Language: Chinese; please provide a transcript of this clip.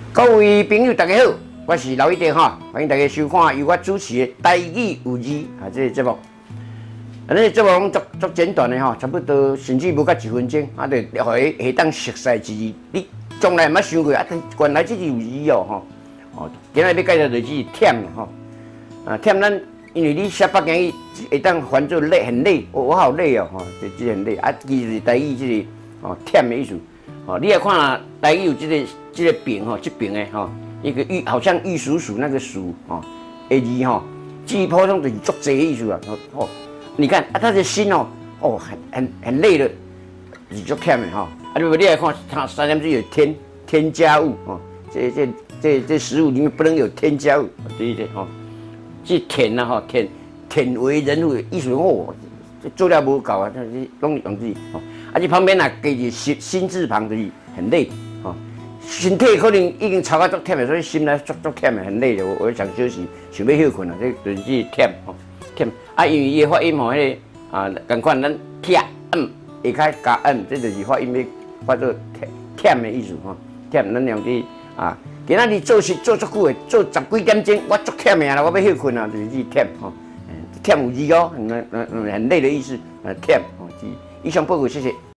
各位朋友，大家好，我是老一点哈，欢迎大家收看由我主持的《台语有字》这个节目。这个节目足简短的哈，差不多甚至无到1分钟，就互伊下当熟悉一字。你从来毋捌想过啊？原来这字有字哦，今日要介绍就是忝吼，忝咱因为你写北京语会当翻做累，很累，我好累哦，就很累啊。其实台语这个忝的意思。你来看台语有这个边这边的一个玉好像玉蜀黍那个黍的字字普通就是足济意思啊。你看啊，他的心很累的，是足忝的如果你来看三点水有添加物这食物里面不能有添加物，对不对这添啊添为人父的意思这做了无够啊，就是拢用字这旁边加一心字旁就是很累身体可能已经操到足忝的，所以心呢足忝的，很累的。我想休息，想要休困啊，这就是忝忝因为伊的发音迄个同款咱忝下骹加这就是发音要发作忝的意思忝咱用去今仔日做事做足久的，做10几点钟，我足忝的啦，我要休困啊，就是忝忝有字很累的意思忝以上报告，谢谢。